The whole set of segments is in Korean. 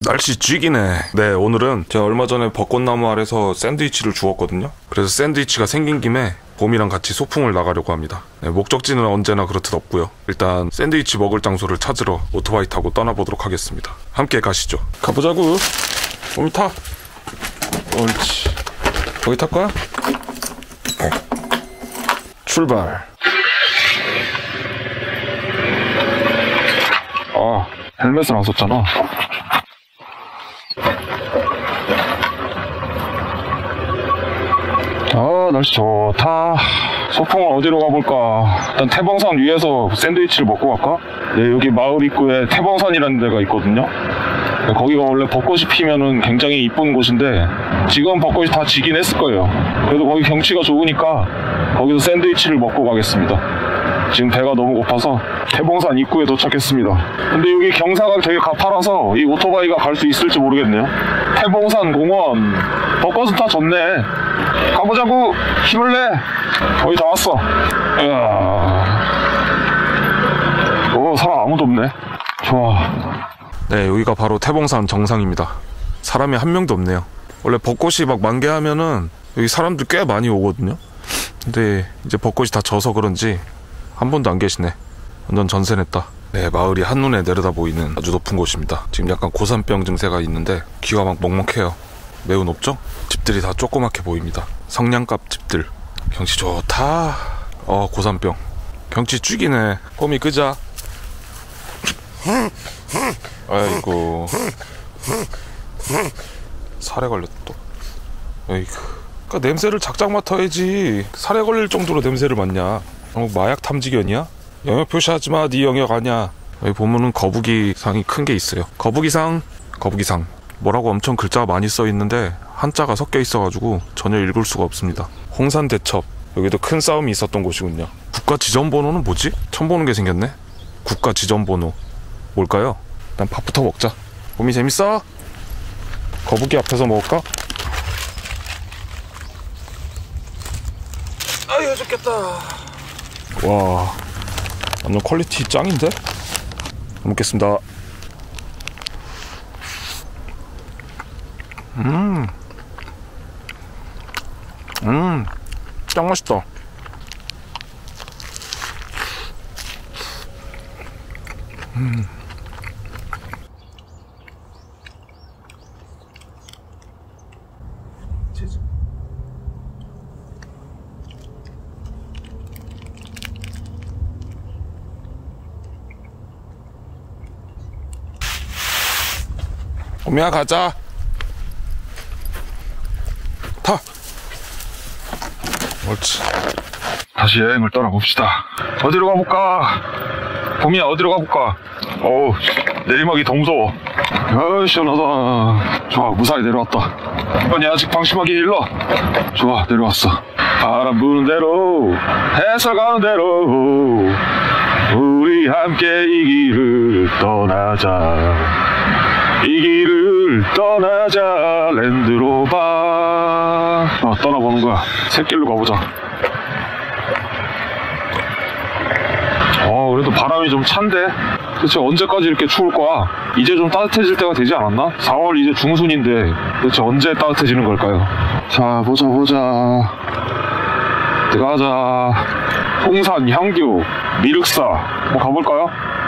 날씨 쥐기네. 네, 오늘은 제가 얼마 전에 벚꽃나무 아래서 샌드위치를 주웠거든요. 그래서 샌드위치가 생긴 김에 봄이랑 같이 소풍을 나가려고 합니다. 네, 목적지는 언제나 그렇듯 없고요. 일단 샌드위치 먹을 장소를 찾으러 오토바이 타고 떠나보도록 하겠습니다. 함께 가시죠. 가보자구. 봄이 타. 옳지. 거기 탈 거야? 출발. 아, 헬멧을 안 썼잖아. 아, 날씨 좋다. 소풍은 어디로 가볼까? 일단 태봉산 위에서 샌드위치를 먹고 갈까? 네, 여기 마을 입구에 태봉산이라는 데가 있거든요. 거기가 원래 벚꽃이 피면은 굉장히 이쁜 곳인데 지금 벚꽃이 다 지긴 했을 거예요. 그래도 거기 경치가 좋으니까 거기서 샌드위치를 먹고 가겠습니다. 지금 배가 너무 고파서 태봉산 입구에 도착했습니다. 근데 여기 경사가 되게 가파라서 이 오토바이가 갈 수 있을지 모르겠네요. 태봉산 공원. 벚꽃은 다 졌네. 가보자고. 힘을 내. 거의 다 왔어. 오, 사람 아무도 없네. 좋아. 네, 여기가 바로 태봉산 정상입니다. 사람이 한 명도 없네요. 원래 벚꽃이 막 만개하면은 여기 사람들 꽤 많이 오거든요. 근데 이제 벚꽃이 다 져서 그런지 한 분도 안 계시네. 완전 전세냈다. 네, 마을이 한눈에 내려다 보이는 아주 높은 곳입니다. 지금 약간 고산병 증세가 있는데 귀가 막 먹먹해요. 매우 높죠? 집들이 다 조그맣게 보입니다. 성냥갑 집들. 경치 좋다. 고산병. 경치 죽이네. 봄이 끄자. 아이고. 살에 걸렸다 또. 에이구. 그러니까 냄새를 작작 맡아야지. 살에 걸릴 정도로 냄새를 맡냐. 마약 탐지견이야? 영역 표시하지마. 네 영역 아니야. 여기 보면은 거북이상이 큰 게 있어요. 거북이상. 뭐라고 엄청 글자가 많이 써있는데 한자가 섞여 있어가지고 전혀 읽을 수가 없습니다. 홍산대첩. 여기도 큰 싸움이 있었던 곳이군요. 국가지정번호는 뭐지? 처음 보는 게 생겼네. 국가지정번호 뭘까요? 일단 밥부터 먹자. 봄이 재밌어? 거북이 앞에서 먹을까? 아유, 좋겠다. 와, 완전 퀄리티 짱인데? 잘 먹겠습니다. 짱 맛있다. 봄이야, 가자. 타. 옳지. 다시 여행을 떠나봅시다. 어디로 가볼까? 봄이야, 어디로 가볼까? 어우, 내리막이 더 무서워. 시원하다. 좋아, 무사히 내려왔다. 이번이 아직 방심하기 일러. 좋아, 내려왔어. 바람 부는 대로, 해서 가는 대로, 우리 함께 이 길을 떠나자. 이 길을 떠나자. 랜드로버. 떠나보는 거야. 샛길로 가보자. 그래도 바람이 좀 찬데. 대체 언제까지 이렇게 추울 거야? 이제 좀 따뜻해질 때가 되지 않았나? 4월 이제 중순인데 대체 언제 따뜻해지는 걸까요? 자, 보자. 들어가자. 홍산, 향교, 미륵사. 뭐 가볼까요?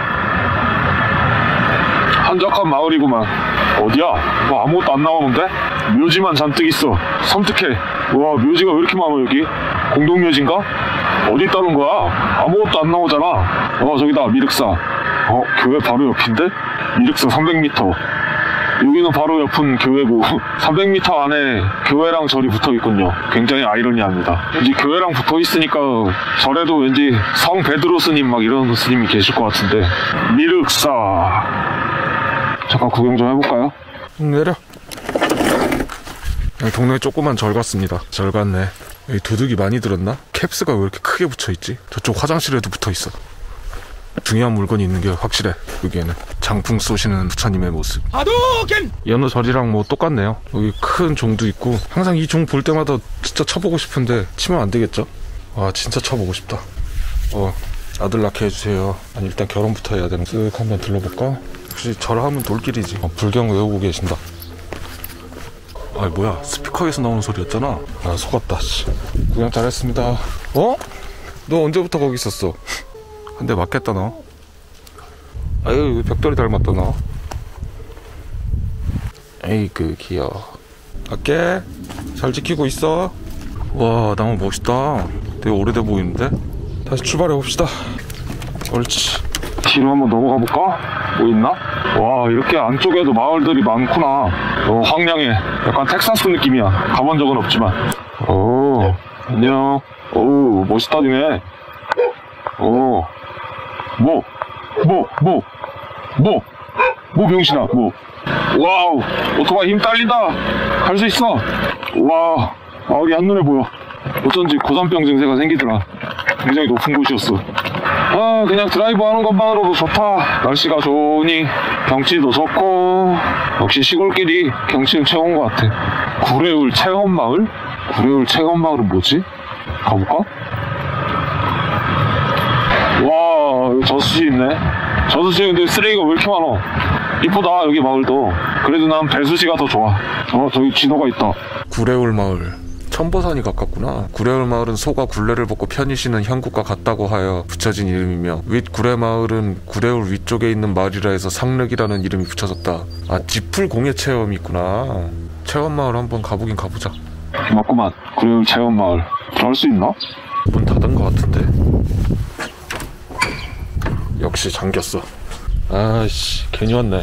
한적한 마을이구만. 어디야? 뭐 아무것도 안 나오는데? 묘지만 잔뜩 있어. 섬뜩해. 와, 묘지가 왜 이렇게 많아 여기? 공동묘지인가? 어디 있다는 거야? 아무것도 안 나오잖아. 저기다, 미륵사. 교회 바로 옆인데? 미륵사 300m. 여기는 바로 옆은 교회고 300m 안에 교회랑 절이 붙어있군요. 굉장히 아이러니합니다. 이제 교회랑 붙어있으니까 절에도 왠지 성 베드로 스님 막 이런 스님이 계실 것 같은데. 미륵사. 잠깐 구경 좀 해볼까요? 내려. 동네에 조그만 절 같습니다. 절 같네. 여기 도둑이 많이 들었나? 캡스가 왜 이렇게 크게 붙여있지? 저쪽 화장실에도 붙어있어. 중요한 물건이 있는 게 확실해. 여기에는 장풍 쏘시는 부처님의 모습. 하도겐! 이 어느 절이랑 뭐 똑같네요. 여기 큰 종도 있고. 항상 이 종 볼 때마다 진짜 쳐보고 싶은데 치면 안 되겠죠? 와, 진짜 쳐보고 싶다. 아들 낳게 해주세요. 아니, 일단 결혼부터 해야 되는. 쓱 한번 둘러볼까? 역시 절하면 돌길이지. 불경 외우고 계신다. 아이 뭐야, 스피커에서 나오는 소리였잖아. 아 속았다. 씨. 구경 잘했습니다. 어? 너 언제부터 거기 있었어? 한 대 맞겠다 너. 아유 벽돌이 닮았다 너. 에이그 귀여워. 갈게. 잘 지키고 있어. 와 나무 멋있다. 되게 오래돼 보이는데. 다시 출발해 봅시다. 옳지. 뒤로 한번 넘어가 볼까? 뭐 있나? 와 이렇게 안쪽에도 마을들이 많구나. 황량해. 약간 텍사스 느낌이야. 가본 적은 없지만. 오 안녕. 오 멋있다 니네. 오 뭐 병신아 뭐. 와우 오토바이 힘 딸린다. 갈 수 있어. 와 마을이 한눈에 보여. 어쩐지 고산병 증세가 생기더라. 굉장히 높은 곳이었어. 아 그냥 드라이브 하는 것만으로도 좋다. 날씨가 좋으니 경치도 좋고. 역시 시골길이 경치는 최고인 것 같아. 구례울 체험마을? 구례울 체험마을은 뭐지? 가볼까? 와 여기 저수지 있네. 저수지 근데 쓰레기가 왜 이렇게 많아. 이쁘다 여기 마을도. 그래도 난 배수지가 더 좋아. 저기 진호가 있다. 구례울 마을. 천보산이 가깝구나. 구례울 마을은 소가 굴레를 벗고 편히 쉬는 형국과 같다고 하여 붙여진 이름이며, 윗 구례마을은 구례울 위쪽에 있는 마을이라 해서 상륵이라는 이름이 붙여졌다. 아 지풀 공예 체험이 있구나. 체험마을 한번 가보긴 가보자. 맞구만. 구례울 체험마을 들어갈 수 있나? 문 닫은 것 같은데. 역시 잠겼어. 아이씨 괜히 왔네.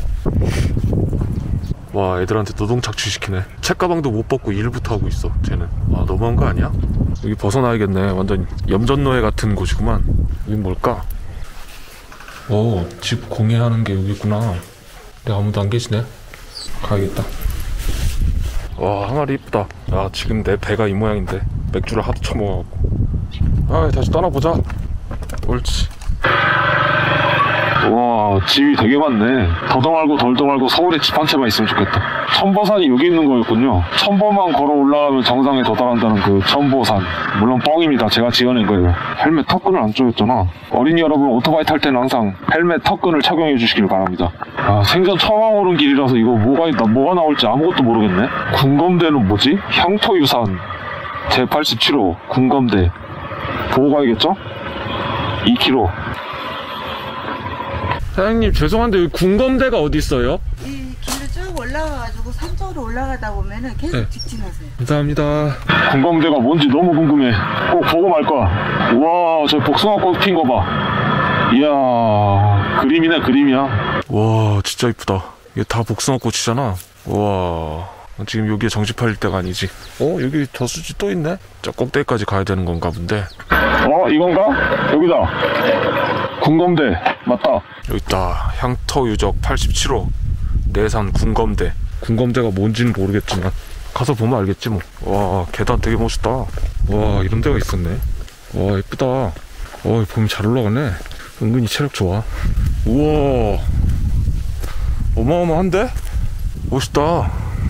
와 애들한테 노동 착취시키네. 책가방도 못 벗고 일부터 하고 있어 쟤는. 아 너무한 거 아니야? 여기 벗어나야겠네. 완전 염전노예 같은 곳이구만. 여긴 뭘까? 오 집 공예하는 게 여기 있구나. 근데 아무도 안 계시네. 가야겠다. 와 항아리 이쁘다. 아 지금 내 배가 이 모양인데 맥주를 하도 처먹어갖고. 아 다시 떠나보자. 옳지. 와 집이 되게 많네. 더도 말고 덜도 말고 서울에 집 한 채만 있으면 좋겠다. 천보산이 여기 있는 거였군요. 천보만 걸어 올라가면 정상에 도달한다는 그 천보산. 물론 뻥입니다. 제가 지어낸 거예요. 헬멧 턱끈을 안 조였잖아. 어린이 여러분 오토바이 탈 때는 항상 헬멧 턱끈을 착용해 주시길 바랍니다. 아 생전 처음 와보는 길이라서 이거 뭐가 나올지 아무것도 모르겠네. 군검대는 뭐지? 향토유산 제87호 군검대 보고 가야겠죠? 2kg. 사장님 죄송한데 여기 군검대가 어디 있어요? 이 길을 쭉 올라가가지고 산 쪽으로 올라가다 보면은 계속 네. 직진하세요. 감사합니다. 군검대가 뭔지 너무 궁금해. 꼭 보고 말 거야. 우와 저 복숭아꽃 핀 거 봐. 이야 그림이네 그림이야. 와 진짜 이쁘다. 이게 다 복숭아꽃이잖아. 와 지금 여기에 정집할 때가 아니지. 여기 저수지 또 있네. 저 꼭대기까지 가야 되는 건가 본데. 이건가? 여기다. 군검대 맞다. 여기 있다. 향토유적 87호 내산 군검대. 군검대가 뭔지는 모르겠지만 가서 보면 알겠지 뭐. 와 계단 되게 멋있다. 와 이런 데가 있었네. 와 예쁘다. 봄이 잘 올라가네. 은근히 체력 좋아. 우와 어마어마한데? 멋있다.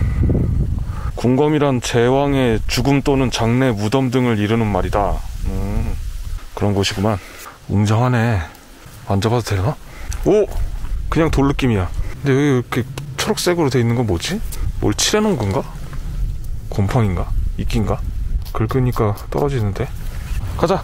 군검이란 제왕의 죽음 또는 장래 무덤 등을 이르는 말이다. 그런 곳이구만. 웅장하네. 앉아봐도 되나? 오! 그냥 돌 느낌이야. 근데 여기 이렇게 초록색으로 돼 있는 건 뭐지? 뭘 칠해놓은 건가? 곰팡인가? 이끼인가? 긁으니까 떨어지는데. 가자.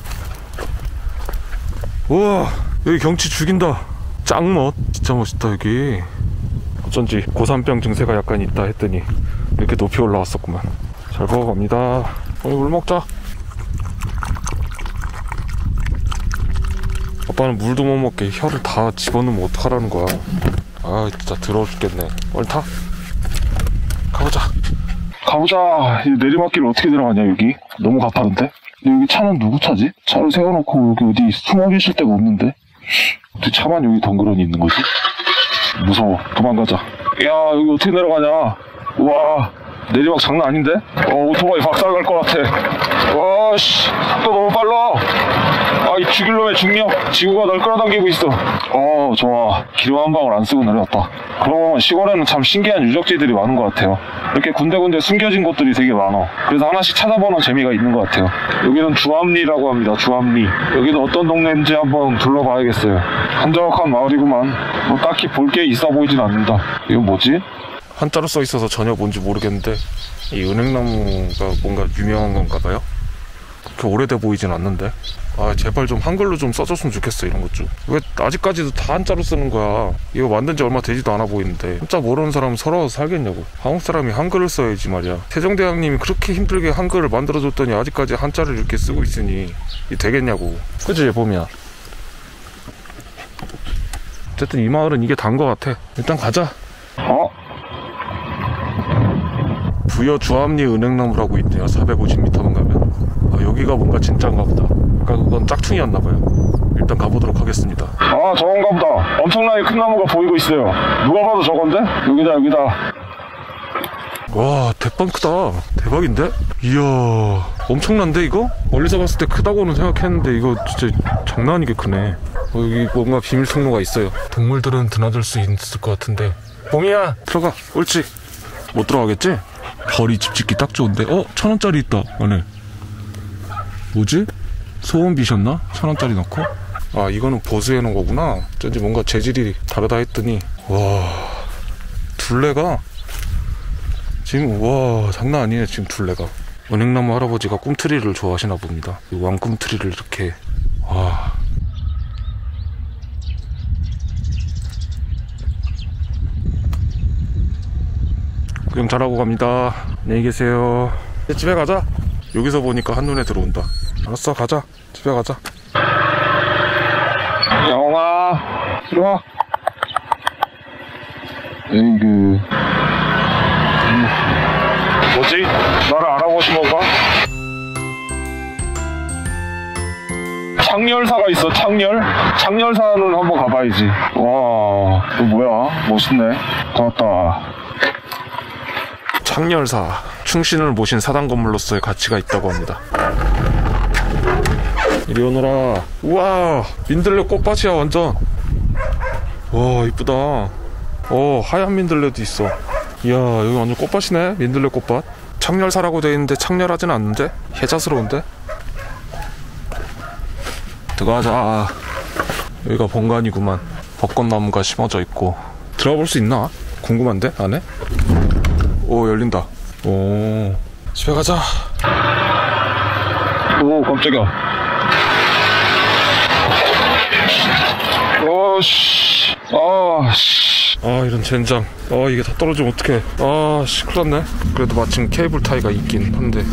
우와 여기 경치 죽인다. 짱멋. 진짜 멋있다 여기. 어쩐지 고산병 증세가 약간 있다 했더니 이렇게 높이 올라왔었구만. 잘 먹어갑니다. 물 먹자. 아빠는 물도 못 먹게 혀를 다 집어넣으면 어떡하라는 거야. 아 진짜 더러워 죽겠네. 얼른 타. 가보자. 이 내리막길 어떻게 들어가냐 여기. 너무 가파른데? 근데 여기 차는 누구 차지? 차를 세워놓고 여기 어디 숨어 계실 데가 없는데? 어떻게 차만 여기 덩그러니 있는 거지? 무서워. 도망가자. 야 여기 어떻게 내려가냐. 우와 내리막 장난 아닌데? 오토바이 박살날 것 같아. 와씨 또 너무 빨라. 이 죽일 놈의 중력. 지구가 널 끌어당기고 있어. 좋아. 기름 한 방울 안 쓰고 내려왔다. 그러고 보면 시골에는 참 신기한 유적지들이 많은 것 같아요. 이렇게 군데군데 숨겨진 곳들이 되게 많아. 그래서 하나씩 찾아보는 재미가 있는 것 같아요. 여기는 주암리라고 합니다. 주암리. 여기는 어떤 동네인지 한번 둘러봐야겠어요. 한적한 마을이구만. 뭐 딱히 볼 게 있어 보이진 않는다. 이건 뭐지? 한자로 써 있어서 전혀 뭔지 모르겠는데 이 은행나무가 뭔가 유명한 건가 봐요. 그렇게 오래돼 보이진 않는데. 제발 좀 한글로 좀 써줬으면 좋겠어. 이런 것 좀. 왜 아직까지도 다 한자로 쓰는 거야. 이거 만든 지 얼마 되지도 않아 보이는데 한자 모르는 사람은 서러워서 살겠냐고. 한국 사람이 한글을 써야지 말이야. 세종대왕님이 그렇게 힘들게 한글을 만들어줬더니 아직까지 한자를 이렇게 쓰고 있으니 이게 되겠냐고. 그치 봄이야. 어쨌든 이 마을은 이게 단 거 같아. 일단 가자. 부여 주암리 은행나무라고 있대요. 450m만 가면. 여기가 뭔가 진짜인가 보다. 아까 그건 짝퉁이었나봐요. 일단 가보도록 하겠습니다. 저건가 보다. 엄청나게 큰 나무가 보이고 있어요. 누가 봐도 저건데? 여기다. 와, 대빵 크다. 대박인데? 이야, 엄청난데 이거? 멀리서 봤을 때 크다고는 생각했는데 이거 진짜 장난 아니게 크네. 여기 뭔가 비밀 통로가 있어요. 동물들은 드나들 수 있을 것 같은데. 봄이야, 들어가. 옳지. 못 들어가겠지? 벌이 집 짓기 딱 좋은데. 1,000원짜리 있다 안에. 뭐지? 소원비셨나? 1,000원짜리 넣고? 이거는 보수해 놓은 거구나. 어쩐지 뭔가 재질이 다르다 했더니 와, 둘레가 지금 와 장난 아니네. 지금 둘레가. 은행나무 할아버지가 꿈트리를 좋아하시나 봅니다. 이 왕꿈트리를 이렇게. 와, 구경 잘하고 갑니다. 안녕히 계세요. 이제 집에 가자. 여기서 보니까 한눈에 들어온다. 알았어, 가자. 집에 가자. 영아, 들어와. 에이그. 뭐지? 나를 알아보신 건가? 창렬사가 있어. 창렬사는 한번 가봐야지. 와, 이거 뭐야? 멋있네. 왔다. 창렬사, 충신을 모신 사당 건물로서의 가치가 있다고 합니다. 이리 오너라. 우와, 민들레 꽃밭이야 완전. 와, 이쁘다. 하얀 민들레도 있어. 이야, 여기 완전 꽃밭이네. 민들레 꽃밭. 창렬사라고 돼 있는데 창렬하진 않는데? 혜자스러운데? 들어가자. 여기가 본관이구만. 벚꽃나무가 심어져 있고. 들어가 볼 수 있나? 궁금한데 안에? 오, 열린다. 오, 집에 가자. 오, 깜짝이야. 씨. 이런 젠장. 이게 다 떨어지면 어떡해. 큰일 났네. 그래도 마침 케이블 타이가 있긴 한데.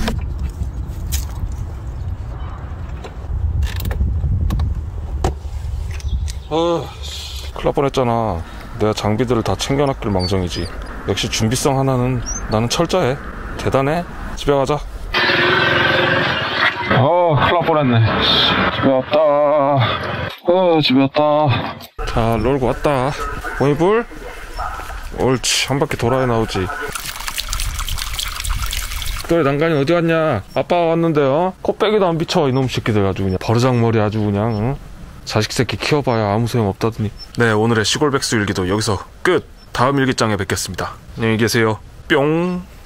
큰일 날 뻔했잖아. 내가 장비들을 다 챙겨놨길 망정이지. 역시 준비성 하나는 나는 철저해. 대단해. 집에 가자. 큰일 날 뻔했네. 집에 왔다. 집에 왔다. 잘 놀고 왔다. 보이불? 옳지. 한 바퀴 돌아야 나오지. 너희 난간이 어디 갔냐? 아빠가 왔는데 코빼기도 안 비춰. 이놈 새끼들 아주 그냥 버르장머리 아주 그냥. 응? 자식 새끼 키워봐야 아무 소용 없다더니. 네, 오늘의 시골백수 일기도 여기서 끝. 다음 일기장에 뵙겠습니다. 안녕히 계세요. 뿅.